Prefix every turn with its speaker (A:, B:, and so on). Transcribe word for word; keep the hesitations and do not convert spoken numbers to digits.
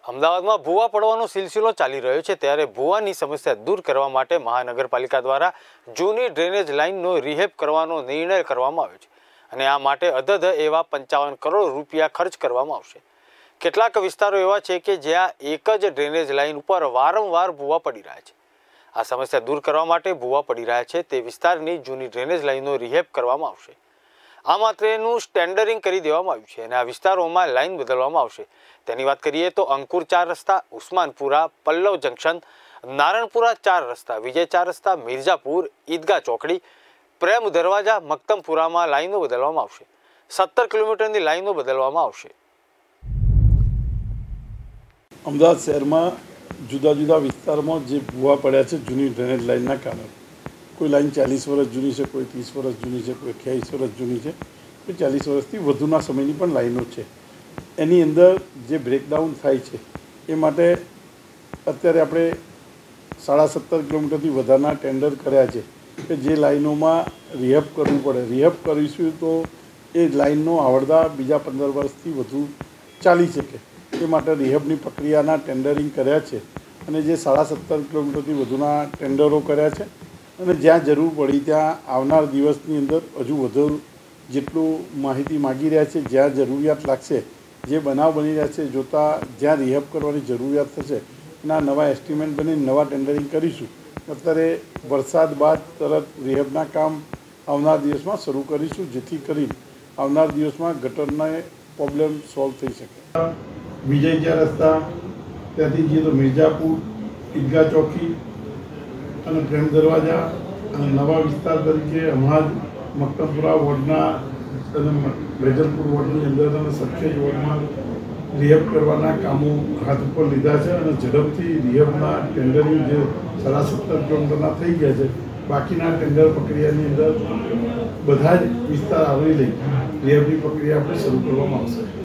A: અમદાવાદમાં ભૂવા પડવાનો સિલસિલો ચાલી રહ્યો છે ત્યારે ભૂવાની સમસ્યા દૂર કરવા માટે મહાનગરપાલિકા દ્વારા જૂની ડ્રેનેજ લાઇનનો રિહેબ કરવાનો નિર્ણય કરવામાં આવ્યો છે અને આ માટે અધધ એવા પંચાવન કરોડ રૂપિયા ખર્ચ કરવામાં આવશે। કેટલાક વિસ્તારો એવા છે કે જ્યાં એક જ ડ્રેનેજ લાઇન ઉપર વારંવાર ભૂવા પડી રહ્યા છે। આ સમસ્યા દૂર કરવા માટે ભૂવા પડી રહ્યા છે તે વિસ્તારની જૂની ડ્રેનેજ લાઇનનો રિહેબ કરવામાં આવશે। આ માત્રેનું સ્ટેન્ડરિંગ કરી દેવામાં આવ્યું છે અને આ વિસ્તારોમાં લાઇન બદલવામાં આવશે। તેની વાત કરીએ તો અંકુર ચાર રસ્તા, ઉસ્માનપુરા, પલ્લવ જંકશન, નારણપુરા ચાર રસ્તા, વિજય ચાર રસ્તા, મિર્જાપુર, ઈદગાહ ચોકડી, પ્રેમ દરવાજા, મક્તમપુરામાં લાઇનો બદલવામાં આવશે। સત્તર કિલોમીટરની લાઇનો બદલવામાં આવશે।
B: અમદાવાદ શહેરમાં જુદા જુદા વિસ્તારમાં જે ભૂવા પડ્યા છે જૂની ડ્રેનેજ લાઇનના કારણે, કોઈ લાઇન ચાલીસ વર્ષ જૂની છે, કોઈ ત્રીસ વર્ષ જૂની છે, કોઈ અઠ્યાવીસ વર્ષ જૂની છે, કોઈ ચાલીસ વર્ષથી વધુના સમયની પણ લાઇનો છે। એની અંદર જે બ્રેકડાઉન થાય છે એ માટે અત્યારે આપણે સાડા સત્તર કિલોમીટરથી વધારના ટેન્ડર કર્યા છે કે જે લાઇનોમાં રિહેબ કરવું પડે। રિહેબ કરીશું તો એ લાઇનનો આવડતા બીજા પંદર વર્ષથી વધુ ચાલી શકે એ માટે રિહેબની પ્રક્રિયાના ટેન્ડરિંગ કર્યા છે અને જે સાડા સત્તર કિલોમીટરથી વધુના ટેન્ડરો કર્યા છે અને જ્યાં જરૂર પડી ત્યાં આવનાર દિવસની અંદર હજુ વધુ જેટલું માહિતી માગી રહ્યા છે, જ્યાં જરૂરિયાત લાગશે, જે બનાવ બની રહ્યા છે જોતાં જ્યાં રિહેબ કરવાની જરૂરિયાત થશે એના નવા એસ્ટિમેટ બનીને નવા ટેન્ડરિંગ કરીશું। અત્યારે વરસાદ બાદ તરત રિહેબના કામ આવનાર દિવસમાં શરૂ કરીશું જેથી કરી આવનાર દિવસમાં ગટરનો પ્રોબ્લેમ સોલ્વ થઈ શકે। વિજય ચાર રસ્તા ત્યાંથી જઈએ તો મિર્જાપુર, ઈદગાહ ચોકી અને પ્રેમ દરવાજા અને નવા વિસ્તાર તરીકે હમણાં જ મક્તમપુરા વોર્ડના અને વેજલપુર વોર્ડની અંદર અને સત્યાવીસ વોર્ડમાં રિહેબ કરવાના કામો હાથ ઉપર લીધા છે અને ઝડપથી રિહેબના ટેન્ડરિંગ જે સાડા સત્તર કિલોમીટરના થઈ ગયા છે, બાકીના ટેન્ડર પ્રક્રિયાની અંદર બધા જ વિસ્તાર આવરી લઈ રિહેબની પ્રક્રિયા આપણે શરૂ કરવામાં આવશે।